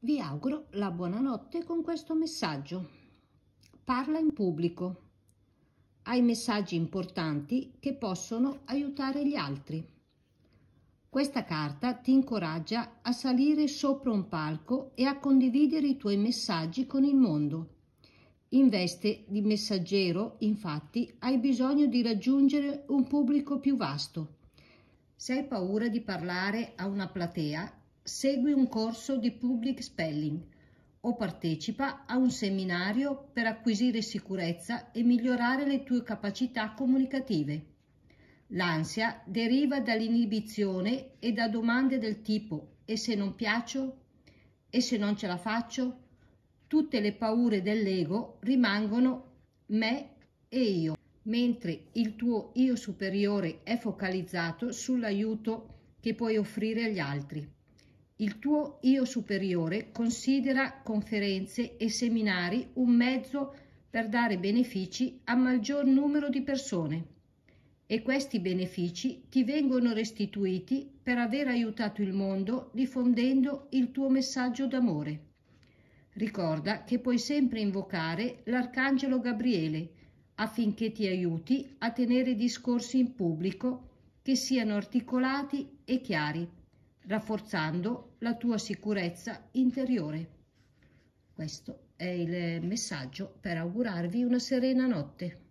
Vi auguro la buonanotte con questo messaggio. Parla in pubblico. Hai messaggi importanti che possono aiutare gli altri. Questa carta ti incoraggia a salire sopra un palco e a condividere i tuoi messaggi con il mondo. In veste di messaggero, infatti, hai bisogno di raggiungere un pubblico più vasto. Se hai paura di parlare a una platea, segui un corso di public speaking o partecipa a un seminario per acquisire sicurezza e migliorare le tue capacità comunicative. L'ansia deriva dall'inibizione e da domande del tipo «e se non piaccio? E se non ce la faccio?» Tutte le paure dell'ego rimangono me e io, mentre il tuo io superiore è focalizzato sull'aiuto che puoi offrire agli altri. Il tuo io superiore considera conferenze e seminari un mezzo per dare benefici a maggior numero di persone e questi benefici ti vengono restituiti per aver aiutato il mondo diffondendo il tuo messaggio d'amore. Ricorda che puoi sempre invocare l'Arcangelo Gabriele affinché ti aiuti a tenere discorsi in pubblico che siano articolati e chiari, rafforzando la tua sicurezza interiore. Questo è il messaggio per augurarvi una serena notte.